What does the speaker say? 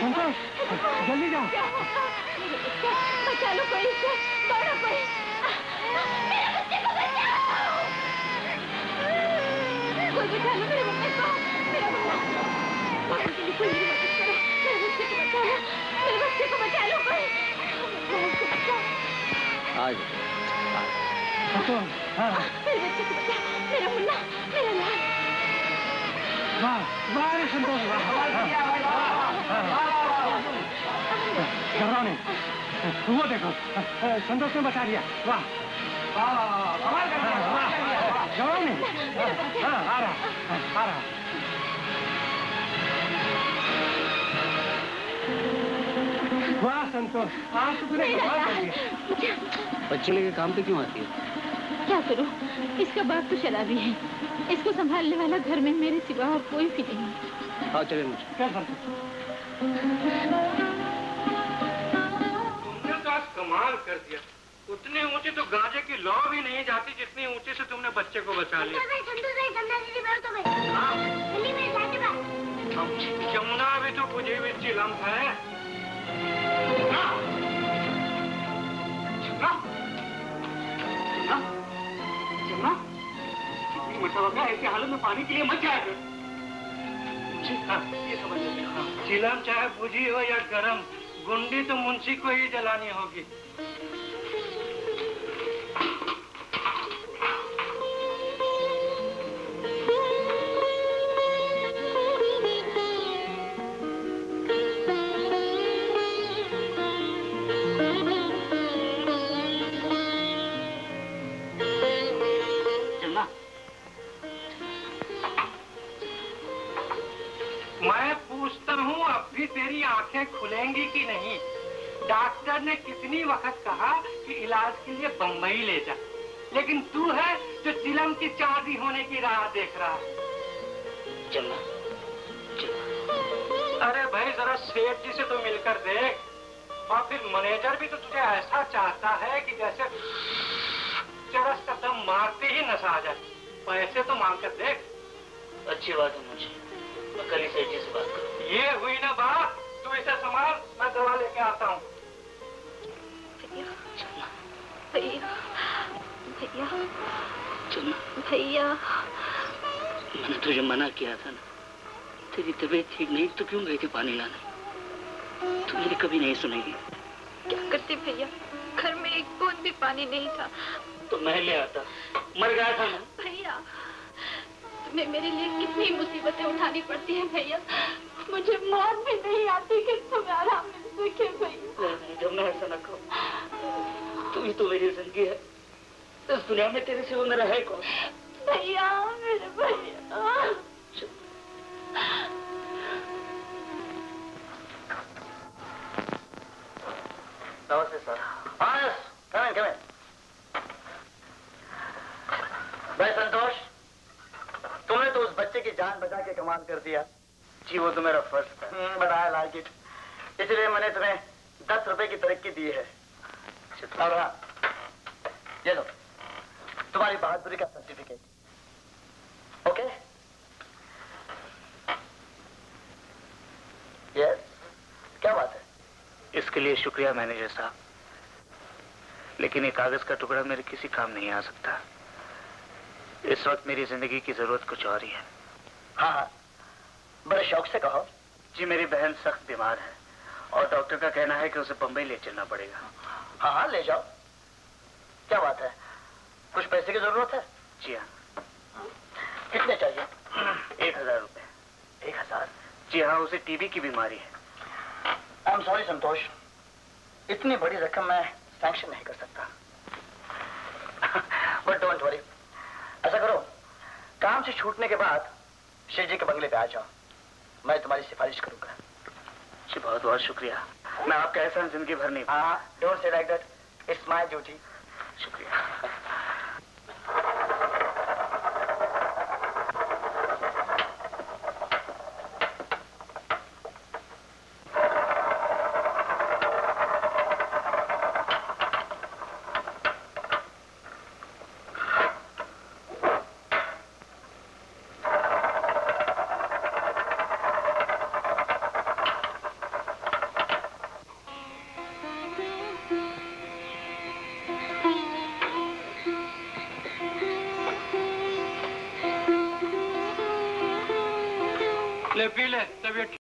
संतोष, जल्दी जाओ। बचा लो कोई इसे, दौड़ो कोई। मेरे बच्चे को बचाओ। कोई बचा लो मेरे बच्चे को, मेरा बच्चा। कोई मेरी मदद करो, मेरे बच्चे को बचा लो, मेरे बच्चे को बचा लो कोई। उसको बचाओ। आज हाँ। मेरे बच्चे को बचाओ, मेरा मुन्ना, मेरा लाल। वाह वाह रे संतोष, वाह। घबराओ नहीं, वो देखो संतोष ने बचा लिया। वाह घबराओ नहीं। हाँ आ रहा। वाह संतोष, आज तो तूने कमाल कर दिया। बच्चे लेके काम पे क्यों आती है? क्या करूं, इसका बाप तो शराबी है, इसको संभालने वाला घर में मेरे सिवा और कोई भी नहीं। हाँ चले मुझे। क्या करते? तुमने तो आज कमाल कर दिया। उतने ऊंचे तो गांजे की लौ भी नहीं जाती जितनी ऊंचे से तुमने बच्चे को बचा लिया। यमुना भी तो बुझी हुई चिलम है। कितनी मतलब ऐसे हालत में पानी के लिए मत जाए। ये समझ लेते हैं। चिलम चाहे बुझी हो या गरम, गुंडी तो मुंशी को ही जलानी होगी। मैं पूछता हूँ अब भी तेरी आंखें खुलेंगी कि नहीं? डॉक्टर ने कितनी वक्त कहा कि इलाज के लिए बम्बई ले जा, लेकिन तू है जो चिलम की चांदी होने की राह देख रहा है। चलना। अरे भाई जरा सेठ जी से तो मिलकर देख, और फिर मैनेजर भी तो तुझे ऐसा चाहता है कि जैसे चरस का दम मारते ही नशा आ जाए। पैसे तो मांग कर देख। अच्छी बात है मुझे, मैं कल ही सेठ जी से बात करूँ। ये हुई ना बात, तू इसे संभाल, मैं दवा लेके आता हूँ। भैया मैंने तुझे मना किया था ना, तेरी तबीयत ठीक नहीं तो क्यों गई थी पानी लाने? तू मेरी कभी नहीं सुनेगी। क्या करते भैया, घर में एक बूंद भी पानी नहीं था। तो मैं ले आता, मर गया था ना। भैया तुम्हें मेरे लिए कितनी मुसीबतें उठानी पड़ती हैं भैया, मुझे मौत भी नहीं आती कि तुम्हें आराम मिल सके भैया। जब मैं ऐसा न कहो, तू ही तो मेरी जिंदगी है, इस दुनिया में तेरे सिवा मेरा है कौन? भैया मेरे भैया। नमस्ते सर। हाँ कम इन। भाई संतोष, तुमने तो उस बच्चे की जान बचा के कमाल कर दिया। जी वो तो मेरा फर्ज था, बट आई लाइक इट, इसलिए मैंने तुम्हें 10 रुपए की तरक्की दी है। और हाँ, ये लो तुम्हारी बहादुरी का सर्टिफिकेट। ओके? यस, क्या बात है? इसके लिए शुक्रिया मैनेजर साहब, लेकिन ये कागज का टुकड़ा मेरे किसी काम नहीं आ सकता। इस वक्त मेरी जिंदगी की जरूरत कुछ और ही है। हाँ हाँ, बड़े शौक से कहो। जी मेरी बहन सख्त बीमार है और डॉक्टर का कहना है कि उसे बम्बई ले चलना पड़ेगा। हाँ हाँ ले जाओ, क्या बात है? कुछ पैसे की जरूरत है? जी हाँ। कितने चाहिए? 1000 रुपए। 1000? जी हाँ, उसे टीबी की बीमारी है। आई एम सॉरी संतोष, इतनी बड़ी रकम मैं सैंक्शन नहीं कर सकता। बट डोंट वरी, ऐसा करो, काम से छूटने के बाद शेठ जी के बंगले पे आ जाओ, मैं तुम्हारी सिफारिश करूंगा। जी बहुत बहुत शुक्रिया, मैं आपका एहसान जिंदगी भर नहीं। हाँ, don't say like that, it's my duty. शुक्रिया। पी ले तबीयत